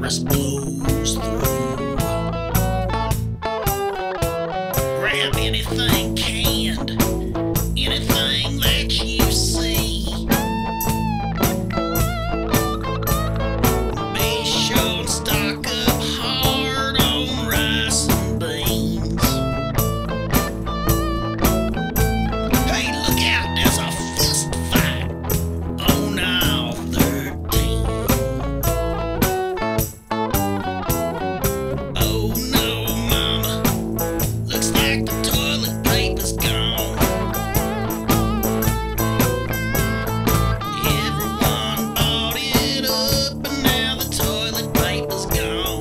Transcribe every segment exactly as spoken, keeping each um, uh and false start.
chorus blows through. Grab anything canned, anything that you see. Be sure and stock up hard on rice and beans. Hey, look out, there's a fist fight on aisle thirteen. Oh no, mama, looks like the toilet paper's gone. Everyone bought it up and now the toilet paper's gone.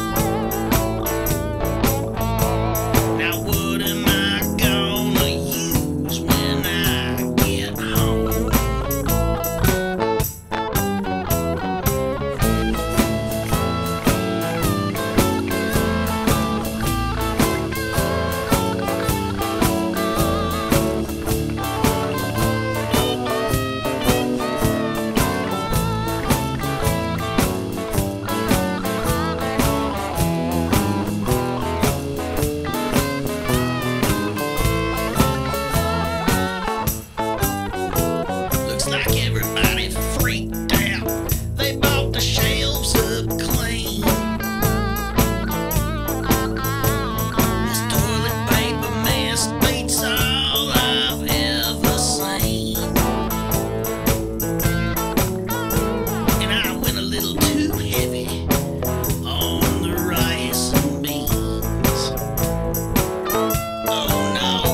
Now what am I gonna use when I get home? Looks like everybody freaked out. They bought the shelves up clean. This toilet paper mess beats all I've ever seen. And I went a little too heavy on the rice and beans. Oh no.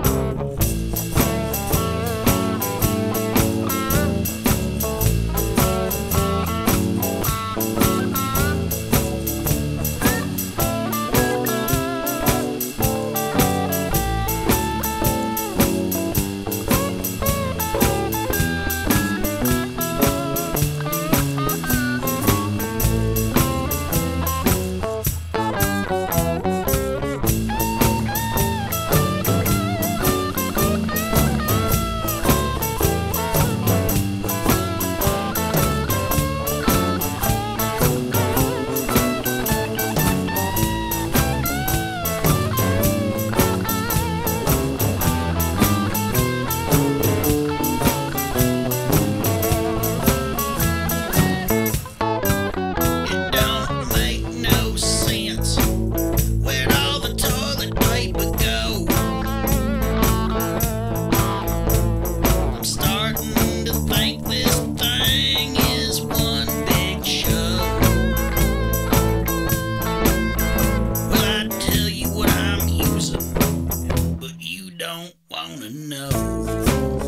It don't make no sense. Where'd all the toilet paper go? I'm starting to think this thing is one big show. Well, I tell you what I'm using, but you don't wanna know.